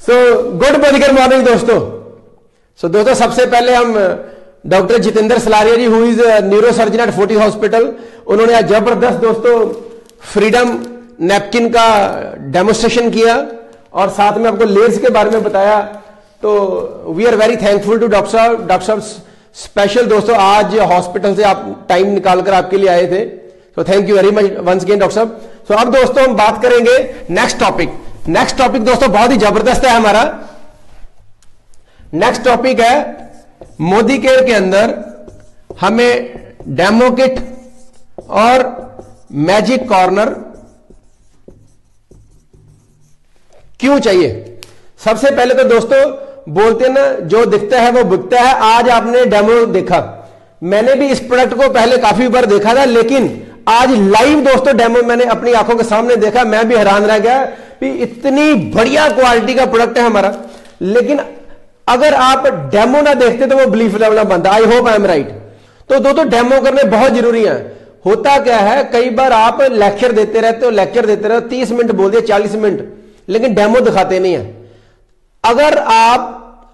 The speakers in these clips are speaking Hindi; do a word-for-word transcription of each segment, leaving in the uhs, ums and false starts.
सो गुड मेडिकल मॉर्निंग दोस्तों। सो so, दोस्तों सबसे पहले हम doctor Jitendra Salaria ji who is neurosurgeon at Fortis hospital, उन्होंने आज जबरदस्त दोस्तों फ्रीडम नैपकिन का डेमोस्ट्रेशन किया और साथ में आपको लेयर्स के बारे में बताया। तो we are very thankful to doctor साहब। डॉक्टर साहब स्पेशल दोस्तों आज हॉस्पिटल से आप टाइम निकालकर आपके लिए आए थे, तो thank you very much once again doctor साहब। सो अब दोस्तों हम बात करेंगे नेक्स्ट टॉपिक। नेक्स्ट टॉपिक दोस्तों बहुत ही जबरदस्त है हमारा। नेक्स्ट टॉपिक है मोदी केयर के अंदर हमें डेमो किट और मैजिक कॉर्नर क्यों चाहिए। सबसे पहले तो दोस्तों बोलते हैं ना, जो दिखता है वो बिकता है। आज आपने डेमो देखा, मैंने भी इस प्रोडक्ट को पहले काफी बार देखा था, लेकिन आज लाइव दोस्तों डेमो मैंने अपनी आंखों के सामने देखा, मैं भी हैरान रह गया कि इतनी बढ़िया क्वालिटी का प्रोडक्ट है हमारा। लेकिन अगर आप डेमो ना देखते तो वो बिलीफ लेवल बनता। I hope I am right. तो दोस्तों डेमो करने बहुत जरूरी है। होता क्या है, कई बार आप लेक्चर देते रहते हो लेक्चर देते रहो तीस मिनट बोल दिए चालीस मिनट, लेकिन डेमो दिखाते नहीं है। अगर आप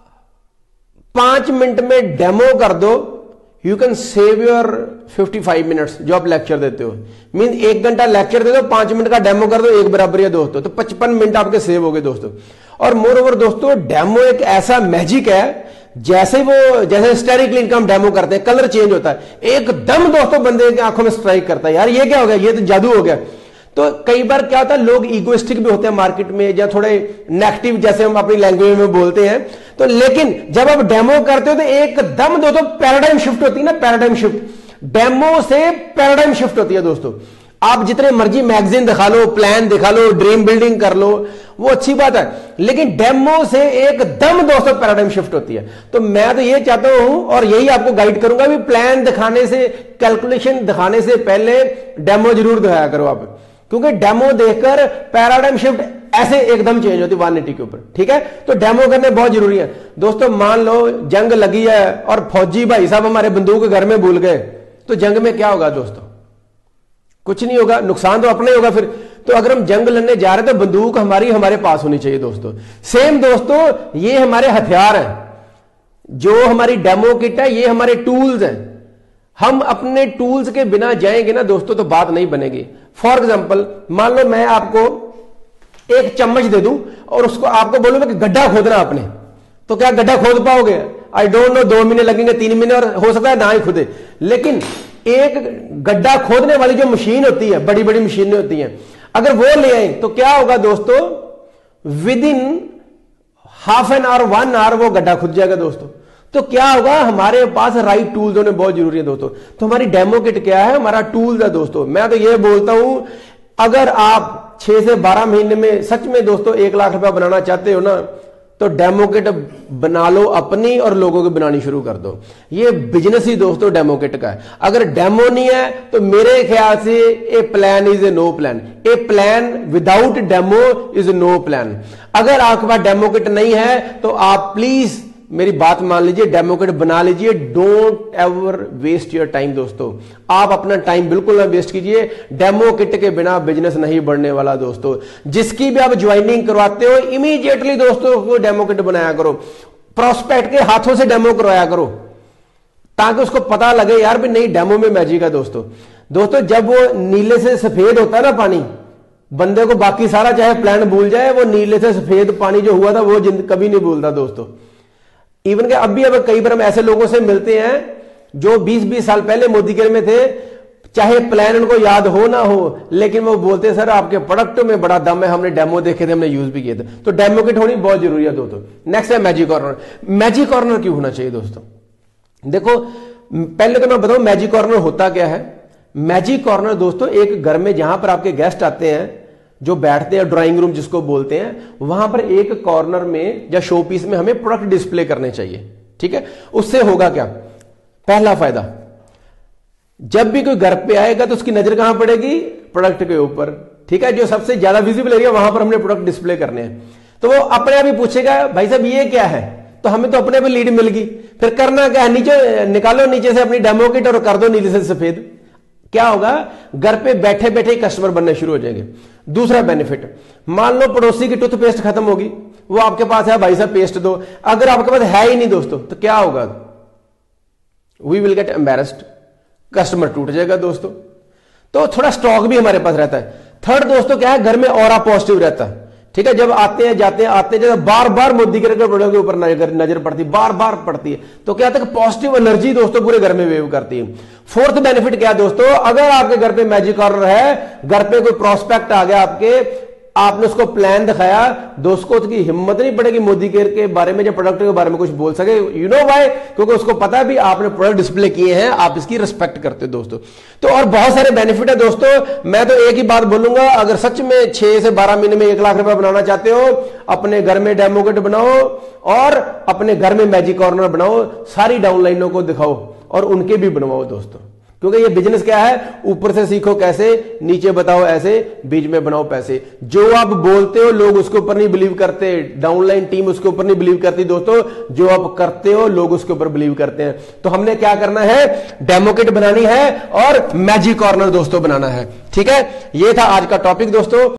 पांच मिनट में डेमो कर दो, you can save your fifty five minutes जो आप लेक्चर देते हो। मीन एक घंटा लेक्चर दे दो, पांच मिनट का डेमो कर दो, एक बराबर है दोस्तों, तो पचपन मिनट आपके सेव हो गए दोस्तों। और मोर ओवर दोस्तों डेमो एक ऐसा मैजिक है, जैसे वो जैसे स्टेरिक का हम डेमो करते हैं कलर चेंज होता है एकदम दोस्तों, बंदे की आंखों में स्ट्राइक करता है, यार ये क्या हो गया, ये तो जादू हो गया। तो कई बार क्या होता है, लोग इगोइस्टिक भी होते हैं मार्केट में, या थोड़े नेगेटिव जैसे हम अपनी लैंग्वेज में बोलते हैं। तो लेकिन जब आप डेमो करते हो तो एकदम दोस्तों पैराडाइम शिफ्ट होती है ना, पैराडाइम शिफ्ट डेमो से पैराडाइम शिफ्ट होती है दोस्तों। आप जितने मर्जी मैगजीन दिखा लो, प्लान दिखा लो, ड्रीम बिल्डिंग कर लो, वो अच्छी बात है, लेकिन डेमो से एकदम दोस्तों पैराडाइम शिफ्ट होती है। तो मैं तो ये चाहता हूं और यही आपको गाइड करूंगा भी प्लान दिखाने से, कैलकुलेशन दिखाने से पहले डेमो जरूर दिखाया करो आप, क्योंकि डेमो देखकर पैराडाइम शिफ्ट ऐसे एकदम चेंज होती है वन एटी के ऊपर। ठीक है, तो डेमो करने बहुत जरूरी है दोस्तों। मान लो जंग लगी है और फौजी भाई साहब हमारे बंदूक घर में भूल गए, तो जंग में क्या होगा दोस्तों, कुछ नहीं होगा, नुकसान तो अपने होगा फिर। तो अगर हम जंग लड़ने जा रहे हैं तो बंदूक हमारी हमारे पास होनी चाहिए दोस्तों। सेम दोस्तों ये हमारे हथियार हैं, जो हमारी डेमो किट है, ये हमारे टूल्स हैं। हम अपने टूल्स के बिना जाएंगे ना दोस्तों तो बात नहीं बनेगी। फॉर एग्जाम्पल मान लो मैं आपको एक चम्मच दे दूं और उसको आपको बोलूंगा कि गड्ढा खोदना आपने, तो क्या गड्ढा खोद पाओगे? आई डोंट नो, दो महीने लगेंगे, तीन महीने, और हो सकता है ना ही खुदे। लेकिन एक गड्ढा खोदने वाली जो मशीन होती है, बड़ी बड़ी मशीनें होती हैं, अगर वो ले आए तो क्या होगा दोस्तों, within half an hour one hour वो गड्ढा खुद जाएगा दोस्तों। तो क्या होगा, हमारे पास राइट टूल्स होने बहुत जरूरी है दोस्तों। तो हमारी डेमो किट क्या है, हमारा टूल्स है दोस्तों। मैं तो ये बोलता हूं, अगर आप छह से बारह महीने में सच में दोस्तों एक लाख रुपया बनाना चाहते हो ना, तो डेमो किट बना लो अपनी और लोगों की बनानी शुरू कर दो। ये बिजनेस ही दोस्तों डेमो किट का है। अगर डेमो नहीं है तो मेरे ख्याल से a plan is a no plan. A plan without demo is no plan. अगर आपके पास डेमो किट नहीं है तो आप प्लीज मेरी बात मान लीजिए, डेमो किट बना लीजिए। Don't ever waste your time दोस्तों, आप अपना टाइम बिल्कुल ना वेस्ट कीजिए। डेमो किट के बिना बिजनेस नहीं बढ़ने वाला दोस्तों। जिसकी भी आप ज्वाइनिंग करवाते हो इमीडिएटली दोस्तों को डेमो किट बनाया करो, प्रोस्पेक्ट के हाथों से डेमो करवाया करो, ताकि उसको पता लगे यार भी नहीं डेमो में मैजिक है दोस्तों। दोस्तों जब वो नीले से सफेद होता है ना पानी, बंदे को बाकी सारा चाहे प्लान भूल जाए, वो नीले से सफेद पानी जो हुआ था वो कभी नहीं भूलता दोस्तों। इवन के अभी अब कई बार हम ऐसे लोगों से मिलते हैं जो बीस बीस साल पहले मोदी केयर में थे, चाहे प्लान उनको याद हो ना हो, लेकिन वो बोलते हैं सर आपके प्रोडक्ट में बड़ा दम है, हमने डेमो देखे थे, हमने यूज भी किए थे। तो डेमो किट होनी बहुत जरूरी है दोस्तों। नेक्स्ट है मैजिक कॉर्नर। मैजिक कॉर्नर क्यों होना चाहिए दोस्तों? देखो पहले तो मैं बताऊं मैजिक कॉर्नर होता क्या है। मैजिक कॉर्नर दोस्तों एक घर में जहां पर आपके गेस्ट आते हैं, जो बैठते हैं, ड्राइंग रूम जिसको बोलते हैं, वहां पर एक कॉर्नर में या शो पीस में हमें प्रोडक्ट डिस्प्ले करने चाहिए। ठीक है, उससे होगा क्या, पहला फायदा, जब भी कोई घर पे आएगा तो उसकी नजर कहां पड़ेगी, प्रोडक्ट के ऊपर। ठीक है, जो सबसे ज्यादा विजिबल एरिया वहां पर हमने प्रोडक्ट डिस्प्ले करने हैं। तो वो अपने आप ही पूछेगा भाई साहब ये क्या है, तो हमें तो अपने पे लीड मिल गई। फिर करना क्या है, नीचे निकालो नीचे से अपनी डेमो किट और कर दो नीले से सफेद। क्या होगा, घर पे बैठे बैठे कस्टमर बनने शुरू हो जाएंगे। दूसरा बेनिफिट, मान लो पड़ोसी की टूथपेस्ट खत्म होगी, वो आपके पास है, भाई साहब पेस्ट दो, अगर आपके पास है ही नहीं दोस्तों तो क्या होगा, we will get embarrassed, customer टूट जाएगा दोस्तों। तो थोड़ा स्टॉक भी हमारे पास रहता है। थर्ड दोस्तों क्या है, घर में ऑरा पॉजिटिव रहता है, ठीक है। जब आते हैं जाते हैं आते हैं, जब बार बार मोदी के प्रोडक्ट के ऊपर नजर नजर पड़ती, बार बार पड़ती है, तो क्या होता है, पॉजिटिव एनर्जी दोस्तों पूरे घर में वेव करती है। फोर्थ बेनिफिट क्या है दोस्तों, अगर आपके घर पे मैजिक कॉर्नर है, घर पे कोई प्रोस्पेक्ट आ गया आपके, आपने उसको प्लान दिखाया, दोस्तों की हिम्मत नहीं पड़ेगी मोदी केयर के बारे में, जब प्रोडक्ट के बारे में कुछ बोल सके। यू नो व्हाई, क्योंकि उसको पता है भी आपने प्रोडक्ट डिस्प्ले किए हैं, आप इसकी रिस्पेक्ट करते हो दोस्तों। तो और बहुत सारे बेनिफिट है दोस्तों। मैं तो एक ही बात बोलूंगा, अगर सच में छह से बारह महीने में एक लाख रुपया बनाना चाहते हो, अपने घर में डेमो किट बनाओ और अपने घर में मैजिक कॉर्नर बनाओ, सारी डाउनलाइनों को दिखाओ और उनके भी बनवाओ दोस्तों, क्योंकि ये बिजनेस क्या है, ऊपर से सीखो कैसे, नीचे बताओ ऐसे, बीच में बनाओ पैसे। जो आप बोलते हो लोग उसके ऊपर नहीं बिलीव करते, डाउनलाइन टीम उसके ऊपर नहीं बिलीव करती दोस्तों, जो आप करते हो लोग उसके ऊपर बिलीव करते हैं। तो हमने क्या करना है, डेमो किट बनानी है और मैजिक कॉर्नर दोस्तों बनाना है, ठीक है। ये था आज का टॉपिक दोस्तों।